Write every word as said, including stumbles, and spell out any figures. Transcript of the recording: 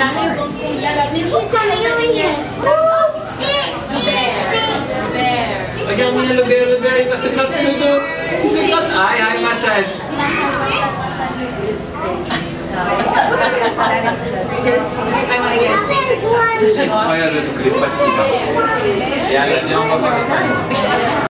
la maison, il y a la maison quand les araignées. Regarde bien le bear, le bear il va se gratter le dos. Il se gratte. Aïe, aïe, massage. C'est incroyable donc les pattes. Et à la on va pas